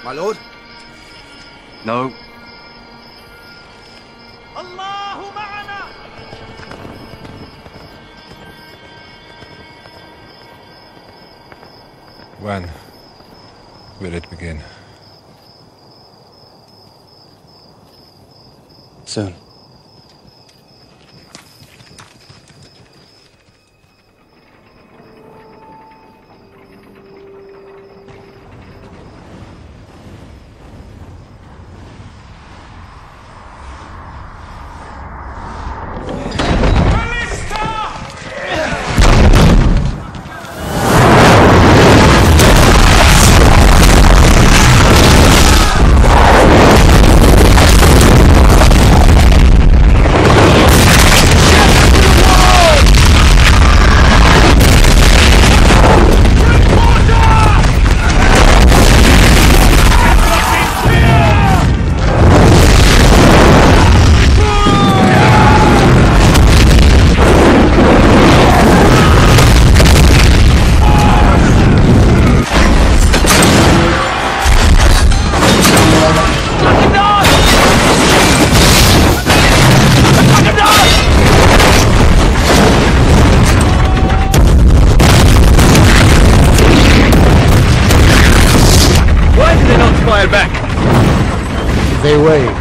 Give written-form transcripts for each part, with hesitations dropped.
My lord? No. الله معنا. When will it begin? Soon. They wait.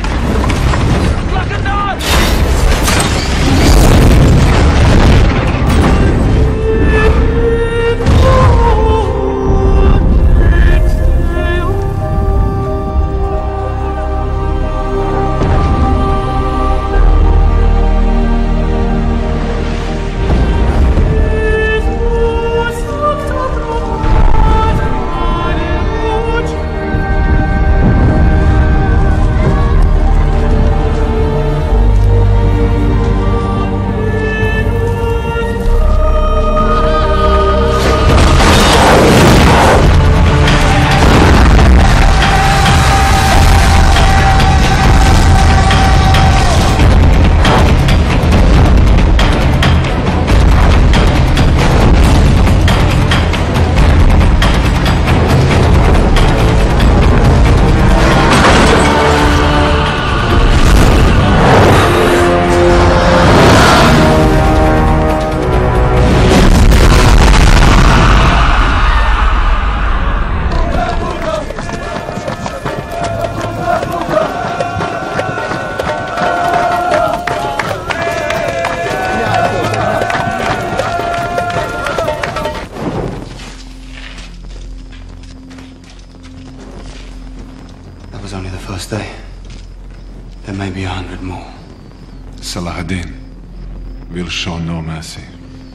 That was only the first day. There may be 100 more. Saladin will show no mercy.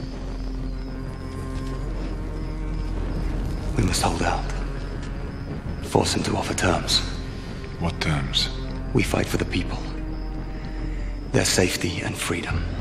We must hold out. Force him to offer terms. What terms? We fight for the people. Their safety and freedom.